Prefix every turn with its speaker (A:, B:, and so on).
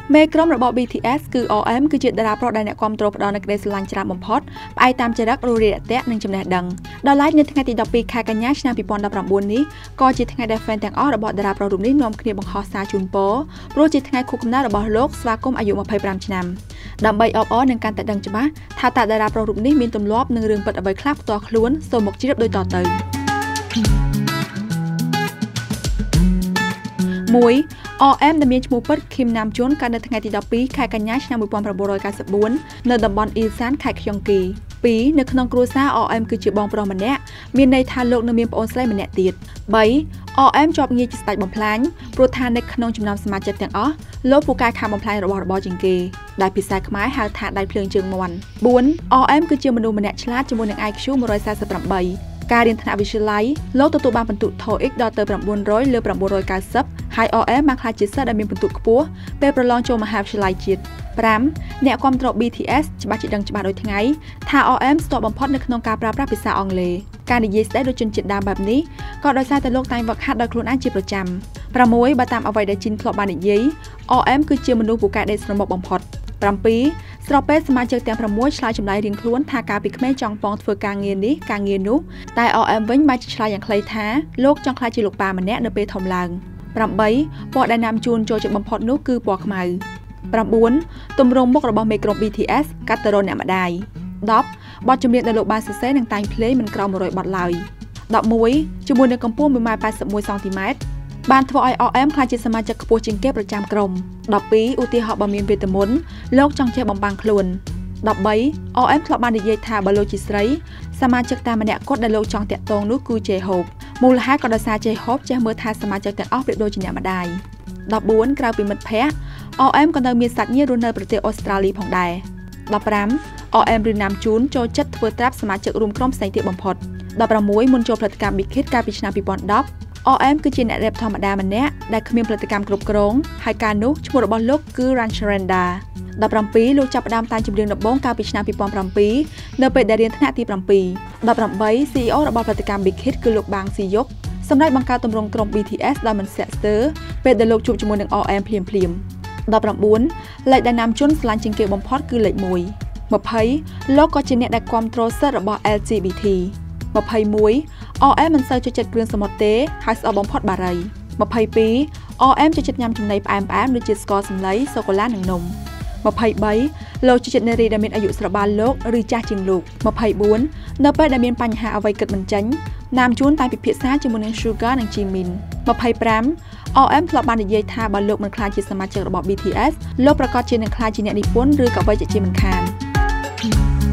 A: មេក្រុមរបស់ BTS គឺ RM គឺជាតារាប្រុសដែលអ្នកគាំទ្រផ្ដល់នូវក្តីស្រឡាញ់ច្រើនបំផុតផ្អែកតាមចរិតរស់រាយរាក់ទាក់និងចំណេះដឹងដល់ឡែកនៅថ្ងៃទី12ខែកញ្ញាឆ្នាំ2019នេះក៏ជាថ្ងៃដែល fan ទាំងអស់របស់តារាប្រុសរូបនេះនាំគ្នាបង្ហោះសារជូនពរព្រោះជាថ្ងៃខួបកំណើតរបស់លោកស្វាគមន៍អាយុ25ឆ្នាំដើម្បីអបអរនិងកាន់តែដឹងច្បាស់ថាតើតារាប្រុសរូបនេះមានទម្លាប់នឹងរឿងពិតអ្វីខ្លះផ្ទាល់ខ្លួនសូមមកជ្រាបដូចតទៅ RM ដែលមានឈ្មោះពិត Kim Namjoon កើតនៅថ្ងៃទី12ខែកញ្ញាឆ្នាំ1994នៅតំបន់អ៊ីសានខេត្តខ្យងគី 2 នៅក្នុងគ្រួសារ RM គឺជាបងប្រុសម្នាក់មានន័យថាលោកនៅមានប្អូនស្រីម្នាក់ទៀត 3 RM ជាប់ងារជាស្ដេចបំផ្លាញព្រោះថានៅក្នុងចំណោមសមាជិកទាំងអស់លោកពូកែខាងបំផ្លាញរបស់របរជាងគេដែលភាសាខ្មែរហៅថាដៃភ្លើងជើងមាន់ 4 RM គឺជាមនុស្សម្នាក់ឆ្លាតជាមួយនឹង IQ 148 ការរៀនថ្នាក់វិទ្យាល័យលោកទទួលបានពិន្ទុ TOEIC ដល់ទៅ 900 លើ 990 ហើយ RM បានក្លាយជាសិស្សដែលមានពិន្ទុខ្ពស់ពេលប្រឡងចូលមហាវិទ្យាល័យជាតិ 5 អ្នកគាំទ្រ BTS ច្បាស់ជាដឹងច្បាស់ដូចថ្ងៃថា RM ស្ទាត់បំផុតនៅក្នុងការប្រើប្រាស់ភាសាអង់គ្លេសការនិយាយស្ដីដូចជនជាតិដើមបែបនេះក៏ដោយសារតែលោកតែងវឹកហាត់ដោយខ្លួនឯងជាប្រចាំ 6 បើតាមអ្វីដែលជីនធ្លាប់បាននិយាយ RM គឺជាមនុស្សពូកែដេកស្រមុកបំផុត 7 ស្របពេលសមាជិកទាំង6ឆ្លើយចម្លើយរៀងខ្លួនថាការពីក្មេងចង់ប៉ងធ្វើការងារនេះការងារនោះតែ RM វិញបានឆ្លើយយ៉ាងខ្លីថាលោកចង់ក្លាយជាលោកប៉ាម្នាក់នៅពេលធំឡើង 8 ពណ៌ដែលនាំជូនចូលចិត្តបំផុតនោះគឺពណ៌ខ្មៅ 9 ទម្រង់មុខរបស់មេក្រុម BTS កាត់ទៅរកអ្នកម្ដាយ 10 បទចម្រៀងដែលលោកបានសរសេរនិងតែងភ្លេងមិនក្រោម100បទឡើយ 11 ជាមួយនឹងកម្ពស់ 1.81 សង់ទីម៉ែត្របានធ្វើឲ្យ RM ក្លាយជាសមាជិកខ្ពស់ជាងគេប្រចាំក្រុម 12 ឧទាហរណ៍បើមានវេទមន្តលោកចង់ចេះបំបាំងខ្លួន 13 RM ធ្លាប់បាននិយាយថាបើលោកជាស្រីសមាជិកតែម្នាក់គត់ដែលលោកចង់តាក់ទងនោះគឺ J-Hope មូលហេតុក៏ដោយសារ J-Hope ចេះមើលថាសមាជិកទាំងអស់ប្រៀបដូចជាអ្នកម្ដាយ 14 ក្រៅពីមិត្តភ័ក្តិ RM ក៏នៅមានសាច់ញាតិរស់នៅប្រទេសអូស្ត្រាលីផងដែរ 15 RM ឬ Namjoon ចូលចិត្តធ្វើត្រាប់សមាជិករួមក្រុមផ្សេងទៀតបំផុត 16 មុនចូលផលិតកម្ម Big Hit កាលពីឆ្នាំ2010 RM គឺជាអ្នករ៉េបធម្មតាម្នាក់ដែលគ្មានផលិតកម្មគ្រប់គ្រងហើយកាលនោះឈ្មោះរបស់លោកគឺ Rancharenda 17 លោកចាប់ផ្ដើមតាំងចម្រៀងដំបូងកាលពីឆ្នាំ2007នៅពេលដែលរៀនថ្នាក់ទី 7 18 CEO របស់ផលិតកម្ម Big Hit គឺលោក Bang Si-hyuk សម្រាប់បង្កើតទម្រង់ក្រុម BTS ដោយមិនស្ទាក់ស្ទើរពេលដែលលោកជួបជាមួយនឹង RM ភ្លាមៗ 19 លេខដែលNamjoonស្រឡាញ់ជាងគេបំផុតគឺលេខ 1 20 លោកក៏ជាអ្នកដែលគាំទ្រសិទ្ធិរបស់ LGBT 21 RM មិនសូវចូលចិត្តគ្រឿងសមុទ្រទេហើយស្អប់បំផុតបារី 22 RM ចូលចិត្តញ៉ាំចំណីផ្អែមៗដូចជាស្ករសម្លៃសូកូឡានិងនំ 23 លោកចូលចិត្តនារីដែលមានអាយុស្របាលលោកឬចាស់ជាងលោក 24 នៅពេលដែលមានបញ្ហាអ្វីគិតមិនចេញNamjoonតែពិភាក្សាជាមួយនឹង Suga និង Jimin 25 RM ធ្លាប់បាននិយាយថាបើលោកមិនក្លាយជាសមាជិករបស់ BTS លោកប្រកាសជានឹងក្លាយជាអ្នកនិពន្ធឬក៏អ្វីជាមិនខាន